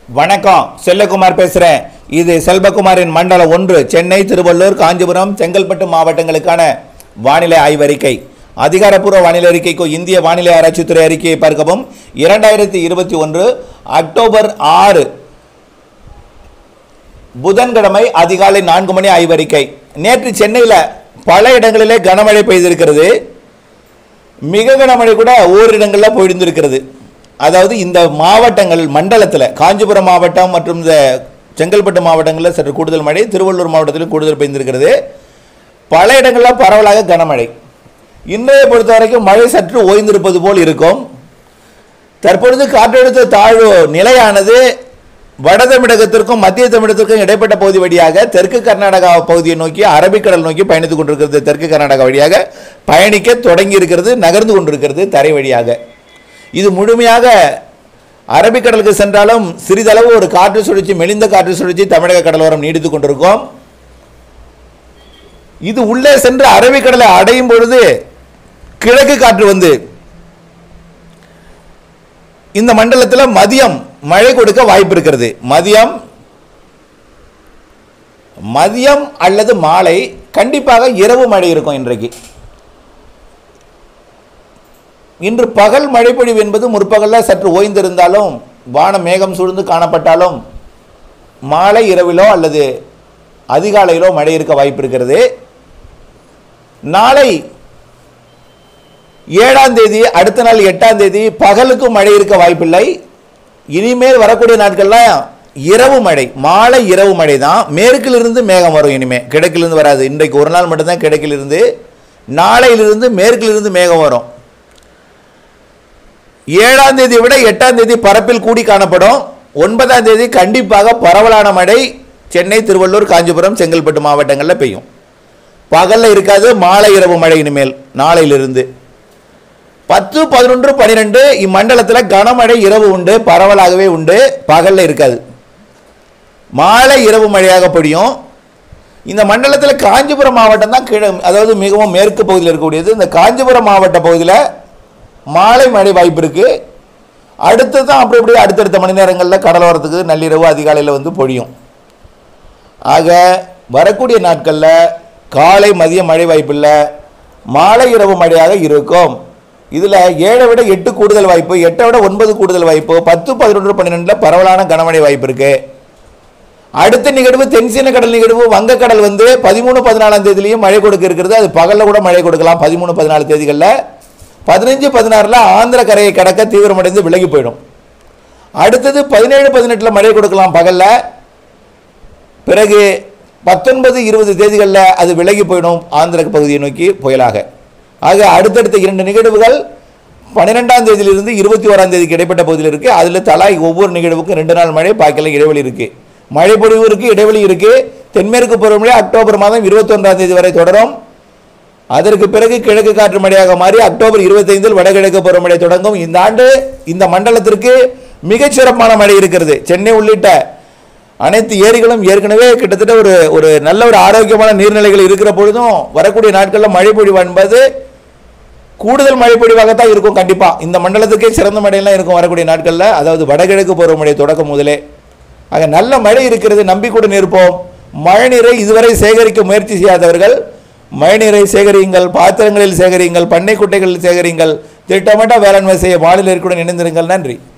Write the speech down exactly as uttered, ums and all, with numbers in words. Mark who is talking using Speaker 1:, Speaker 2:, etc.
Speaker 1: வணக்கம், செல்லகுமார் பேசுகிறேன். இது செல்வகுமாரின் மண்டலம் ஒன்று சென்னை, திருவள்ளூர், காஞ்சிபுரம், செங்கல்பட்டு மாவட்டங்களுக்கான வானிலை ஆய்வறிக்கை. அதிகாரப்பூர்வ வானிலை அறிக்கைக்கு இந்திய வானிலை ஆராய்ச்சித்துறை அறிக்கையை பார்க்கவும். இரண்டாயிரத்தி இருபத்தி ஒன்று அக்டோபர் ஆறு புதன்கிழமை அதிகாலை நான்கு மணி ஆய்வறிக்கை. நேற்று சென்னையில் பல இடங்களிலே கனமழை பெய்திருக்கிறது. மிக கனமழை கூட ஓரிடங்களில் பொழிந்திருக்கிறது. அதாவது இந்த மாவட்டங்கள் மண்டலத்தில் காஞ்சிபுரம் மாவட்டம் மற்றும் இந்த செங்கல்பட்டு மாவட்டங்களில் சற்று கூடுதல் மழை, திருவள்ளூர் மாவட்டத்திலும் கூடுதல் பெய்திருக்கிறது. பல இடங்களில் பரவலாக கனமழை. இன்றைய பொறுத்த வரைக்கும் மழை சற்று ஓய்ந்திருப்பது போல் இருக்கும். தற்பொழுது காற்றழுத்த தாழ்வு நிலையானது வட தமிழகத்திற்கும் மத்திய தமிழகத்திற்கும் இடைப்பட்ட பகுதி வழியாக தெற்கு கர்நாடகா பகுதியை நோக்கி அரபிக்கடல் நோக்கி பயணித்துக் கொண்டிருக்கிறது. தெற்கு கர்நாடகா வழியாக பயணிக்க தொடங்கி இருக்கிறது, நகர்ந்து கொண்டிருக்கிறது தரை வழியாக. இது முழுமையாக அரபிக்கடலுக்கு சென்றாலும் சிறிதளவு ஒரு காற்று சுழற்சி, மெலிந்த காற்று சுழற்சி தமிழக கடலோரம் நீடித்துக் கொண்டிருக்கும். இது உள்ளே சென்று அரபிக்கடலை அடையும் பொழுது கிழக்கு காற்று வந்து இந்த மண்டலத்தில் மதியம் மழை கொடுக்க வாய்ப்பு இருக்கிறது. மதியம் மதியம் அல்லது மாலை, கண்டிப்பாக இரவு மழை இருக்கும். இன்றைக்கு இன்று பகல் மழைப்பொழிவு என்பது முற்பகலில் சற்று ஓய்ந்திருந்தாலும் வானம் மேகம் சூழ்ந்து காணப்பட்டாலும் மாலை இரவிலோ அல்லது அதிகாலையிலோ மழை இருக்க வாய்ப்பு இருக்கிறது. நாளை ஏழாம் தேதி, அடுத்த நாள் எட்டாம் தேதி பகலுக்கும் மழை இருக்க வாய்ப்பில்லை. இனிமேல் வரக்கூடிய நாட்கள்லாம் இரவு மழை, மாலை இரவு மழை தான். மேற்கிலிருந்து மேகம் வரும். இனிமேல் கிழக்கிலிருந்து வராது. இன்றைக்கு ஒரு நாள் மட்டும்தான் கிழக்கிலிருந்து, நாளையிலிருந்து மேற்கிலிருந்து மேகம் வரும். ஏழாம் தேதி விட எட்டாம் தேதி பரப்பில் கூடி காணப்படும். ஒன்பதாம் தேதி கண்டிப்பாக பரவலான மழை சென்னை, திருவள்ளூர், காஞ்சிபுரம், செங்கல்பட்டு மாவட்டங்களில் பெய்யும். பகலில் இருக்காது, மாலை இரவு மழை இனிமேல் நாளையிலிருந்து. பத்து, பதினொன்று, பனிரெண்டு இம்மண்டலத்தில் கனமழை இரவு உண்டு, பரவலாகவே உண்டு, பகலில் இருக்காது. மாலை இரவு மழையாக பொழியும். இந்த மண்டலத்தில் காஞ்சிபுரம் மாவட்டம் தான் கீழே, அதாவது மிகவும் மேற்கு பகுதியில் இருக்கக்கூடியது. இந்த காஞ்சிபுரம் மாவட்ட பகுதியில் மாலை மழை வாய்ப்பு இருக்கு. அடுத்து தான் அப்படி இப்படி அடுத்தடுத்த மணி நேரங்களில் கடலோரத்துக்கு நள்ளிரவு அதிகாலையில் வந்து பொழியும். ஆக வரக்கூடிய நாட்களில் காலை மதிய மழை வாய்ப்பு இல்லை, மாலை இரவு மழையாக இருக்கும். இதில் ஏழை விட எட்டு கூடுதல் வாய்ப்பு, எட்டை விட ஒன்பது கூடுதல் வாய்ப்பு, பத்து, பதினொன்று, பன்னிரெண்டில் பரவலான கனமழை வாய்ப்பு இருக்கு. அடுத்த நிகழ்வு தென்சீன கடல் நிகழ்வு, வங்கக்கடல் வந்து பதிமூணு பதினாலாம் தேதியிலையும் மழை கொடுக்க இருக்கிறது. அது பகலில் கூட மழை கொடுக்கலாம். பதிமூணு பதினாலு தேதிகளில் பதினஞ்சு பதினாறில் ஆந்திர கரையை கடக்க தீவிரமடைந்து விலகி போயிடும். அடுத்தது பதினேழு பதினெட்டில் மழை கொடுக்கலாம் பகலில். பிறகு பத்தொன்பது இருபது தேதிகளில் அது விலகி போயிடும் ஆந்திர பகுதியை நோக்கி புயலாக. ஆக அடுத்தடுத்த இரண்டு நிகழ்வுகள் பன்னிரெண்டாம் தேதியிலிருந்து இருபத்தி ஓராம் தேதிக்கு இடைப்பட்ட பகுதியில் இருக்குது. அதில் தலா ஒவ்வொரு நிகழ்வுக்கும் ரெண்டு நாள் மழை, பாக்கியில் இடைவெளி இருக்குது. மழை பொழிவு இருக்குது, இடைவெளி இருக்குது. தென்மேற்கு பருவமழை அக்டோபர் மாதம் இருபத்தி ஒன்றாம் தேதி வரை தொடரும். அதற்கு பிறகு கிழக்கு காற்று மழையாக மாறி அக்டோபர் இருபத்தைந்தில் வடகிழக்கு பருவமழை தொடங்கும். இந்த ஆண்டு இந்த மண்டலத்திற்கு மிகச்சிறப்பான மழை இருக்கிறது. சென்னை உள்ளிட்ட அனைத்து ஏரிகளும் ஏற்கனவே கிட்டத்தட்ட ஒரு ஒரு நல்ல ஒரு ஆரோக்கியமான நீர்நிலைகள் இருக்கிற பொழுதும் வரக்கூடிய நாட்களில் மழை பொழிவு என்பது கூடுதல் மழை பொழிவாகத்தான் இருக்கும். கண்டிப்பாக இந்த மண்டலத்துக்கே சிறந்த மழையெல்லாம் இருக்கும் வரக்கூடிய நாட்களில், அதாவது வடகிழக்கு பருவமழை தொடக்கம் முதலே. ஆக நல்ல மழை இருக்கிறது, நம்பிக்கையுடன் இருப்போம். மழைநீரை இதுவரை சேகரிக்க முயற்சி செய்யாதவர்கள் மழைநீரை சேகரியுங்கள், பாத்திரங்களில் சேகரியுங்கள், பண்ணை குட்டைகளில் சேகரியுங்கள். திட்டமிட்ட வேளாண்மை செய்ய மாநில இருக்குடன் இணைந்திருங்கள். நன்றி.